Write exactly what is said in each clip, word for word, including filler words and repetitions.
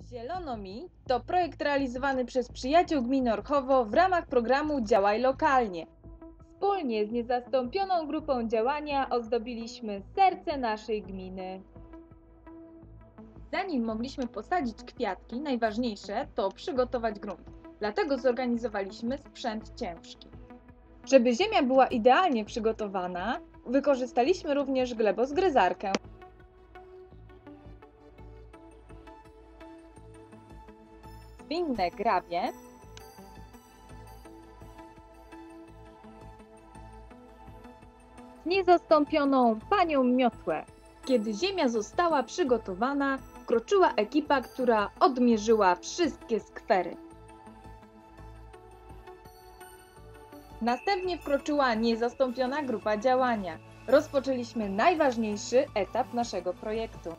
Zielono Mi to projekt realizowany przez przyjaciół gminy Orchowo w ramach programu Działaj Lokalnie. Wspólnie z niezastąpioną grupą działania ozdobiliśmy serce naszej gminy. Zanim mogliśmy posadzić kwiatki, najważniejsze to przygotować grunt. Dlatego zorganizowaliśmy sprzęt ciężki. Żeby ziemia była idealnie przygotowana, wykorzystaliśmy również glebozgryzarkę. Zwinne grabie, niezastąpioną panią miotłę. Kiedy ziemia została przygotowana, wkroczyła ekipa, która odmierzyła wszystkie skwery. Następnie wkroczyła niezastąpiona grupa działania. Rozpoczęliśmy najważniejszy etap naszego projektu.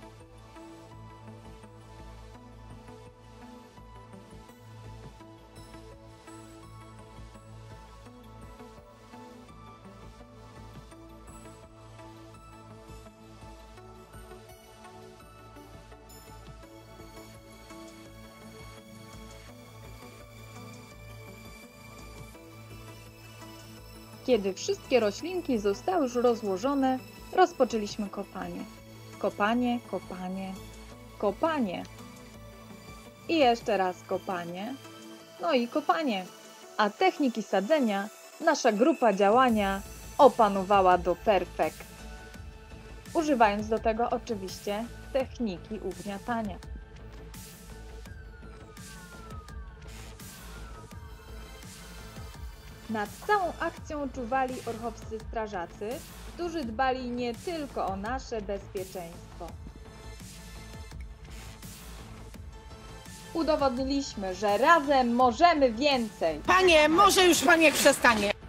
Kiedy wszystkie roślinki zostały już rozłożone, rozpoczęliśmy kopanie. Kopanie, kopanie, kopanie. I jeszcze raz kopanie. No i kopanie. A techniki sadzenia nasza grupa działania opanowała do perfekt. Używając do tego oczywiście techniki ugniatania. Nad całą akcją czuwali orchowscy strażacy, którzy dbali nie tylko o nasze bezpieczeństwo. Udowodniliśmy, że razem możemy więcej. Panie, może już pan niech przestanie.